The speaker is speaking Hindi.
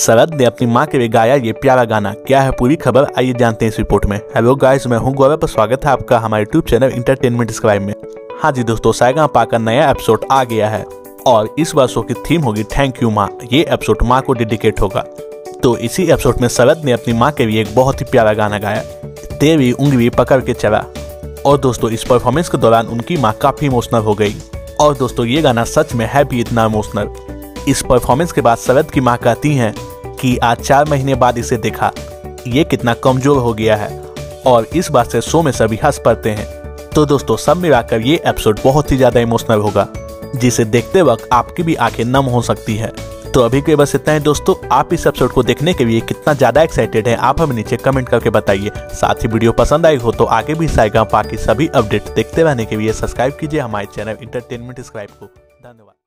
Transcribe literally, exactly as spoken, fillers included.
शरद ने अपनी मां के लिए गाया ये प्यारा गाना। क्या है पूरी खबर, आइए जानते हैं इस रिपोर्ट में। हेलो गाइस, मैं हूं गौरव, स्वागत है आपका हमारे यूट्यूब चैनल इंटरटेनमेंट स्क्राइब में। हाँ जी दोस्तों, सारेगामापा का नया एपिसोड आ गया है और इस बार शो की थीम होगी थैंक यू माँ। ये एपिसोड माँ को डेडिकेट होगा। तो इसी एपिसोड में शरद ने अपनी माँ के लिए एक बहुत ही प्यारा गाना गाया, तेरी उंगली पकड़ के चला। और दोस्तों इस परफॉर्मेंस के दौरान उनकी माँ काफी इमोशनल हो गई। और दोस्तों ये गाना सच में है भी इतना इमोशनल। इस परफॉर्मेंस के बाद शरद की माँ कहती हैं कि आज चार महीने बाद इसे देखा, ये कितना कमजोर हो गया है। और इस बात से शो में सभी हंस पड़ते हैं। तो दोस्तों सब मिलाकर ये एपिसोड बहुत ही ज्यादा इमोशनल होगा, जिसे देखते वक्त आपकी भी आंखें नम हो सकती है। तो अभी के बस इतना है दोस्तों। आप इस एपिसोड को देखने के लिए कितना ज्यादा एक्साइटेड हैं आप हमें नीचे कमेंट करके बताइए। साथ ही वीडियो पसंद आई हो तो आगे भी सारेगामापा की सभी अपडेट देखते रहने के लिए सब्सक्राइब कीजिए हमारे चैनल इंटरटेनमेंट स्क्राइब को। धन्यवाद।